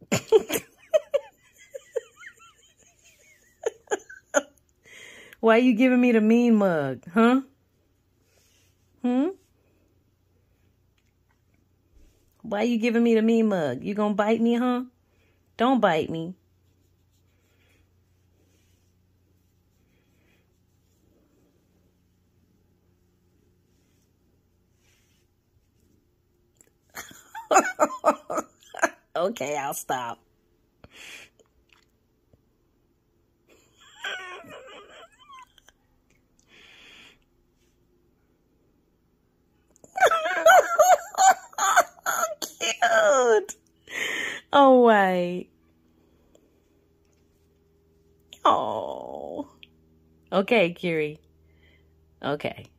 Why you giving me the mean mug, huh? Why you giving me the mean mug? You gonna bite me, huh? Don't bite me. Okay, I'll stop. Cute. Oh, wait. Oh. Okay, Curi. Okay.